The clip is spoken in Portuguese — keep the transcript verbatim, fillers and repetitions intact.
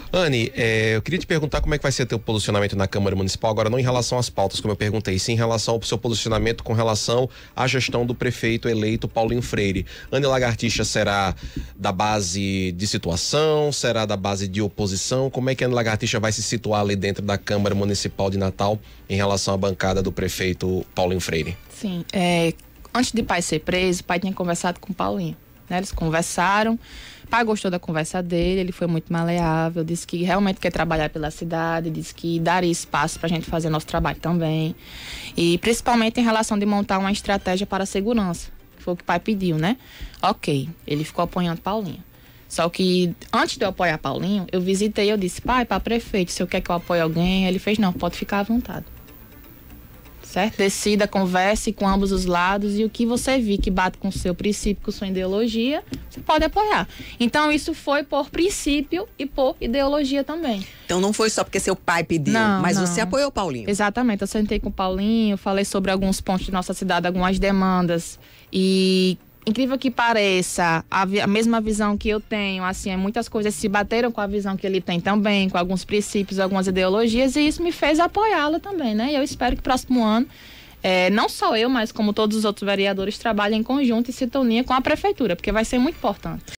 Anny, é, eu queria te perguntar como é que vai ser teu posicionamento na Câmara Municipal, agora não em relação às pautas, como eu perguntei, sim em relação ao seu posicionamento com relação à gestão do prefeito eleito Paulinho Freire. Anny Lagartixa será da base de situação, será da base de oposição? Como é que a Anny Lagartixa vai se situar ali dentro da Câmara Municipal de Natal em relação à bancada do prefeito Paulinho Freire? Sim, é, antes de pai ser preso, o pai tinha conversado com o Paulinho, né? Eles conversaram, o pai gostou da conversa dele, ele foi muito maleável, disse que realmente quer trabalhar pela cidade, disse que daria espaço para a gente fazer nosso trabalho também, e principalmente em relação de montar uma estratégia para a segurança, que foi o que o pai pediu, né? Ok, ele ficou apoiando Paulinho. Só que antes de eu apoiar Paulinho, eu visitei, eu disse, pai, para prefeito, se eu quer que eu apoie alguém, ele fez, não, pode ficar à vontade. Certo? Decida, converse com ambos os lados e o que você vir que bate com o seu princípio, com sua ideologia, você pode apoiar. Então isso foi por princípio e por ideologia também. Então não foi só porque seu pai pediu, não, mas não. você apoiou o Paulinho. Exatamente, eu sentei com o Paulinho, falei sobre alguns pontos de nossa cidade, algumas demandas e... Incrível que pareça, a, vi- a mesma visão que eu tenho, assim, muitas coisas se bateram com a visão que ele tem também, com alguns princípios, algumas ideologias, e isso me fez apoiá-lo também, né? E eu espero que próximo ano, é, não só eu, mas como todos os outros vereadores, trabalhem em conjunto e sintonia com a prefeitura, porque vai ser muito importante.